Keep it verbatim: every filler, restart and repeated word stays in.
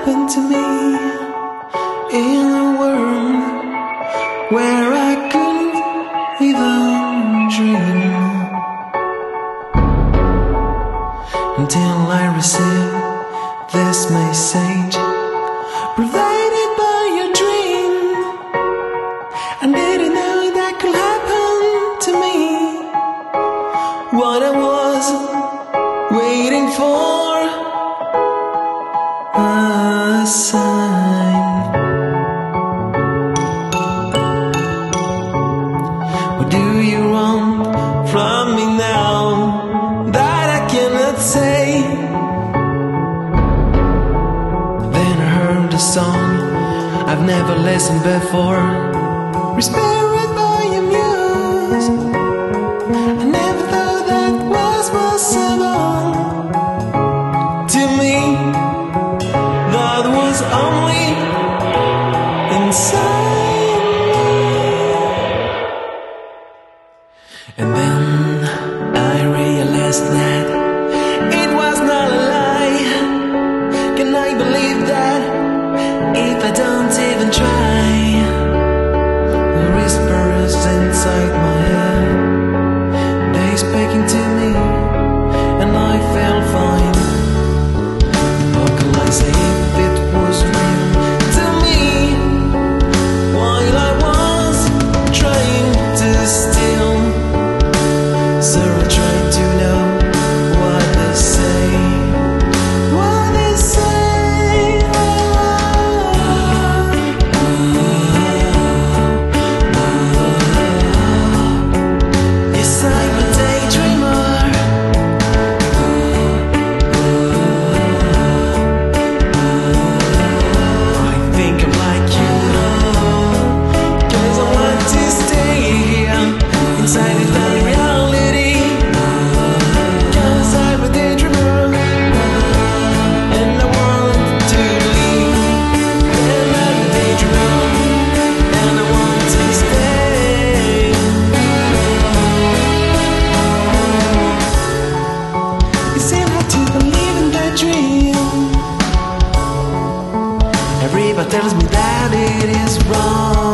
happened to me in a world where I couldn't even dream, until I received this message provided by your dream. I didn't know that could happen to me. What I was waiting for, a sign. What do you want from me now that I cannot say? Then I heard a song I've never listened before, inspired by your muse. I never thought that was possible. To me, that was only inside me. And then I realized that it was not a lie. Can I believe that if I don't even try? The whispers inside my head, they speaking to me, and I felt fine. What can I say if it was real to me, while I was trying to steal? So I tried to know what they say, what they say. Yes, I'm a daydreamer. I think I'm like you, 'cause I want to stay here inside the unreality. 'Cause I'm a daydreamer, and I want to believe. And I'm a daydreamer, and I want to stay. You seem hard to believe in that dream. Everybody tells me that it is wrong.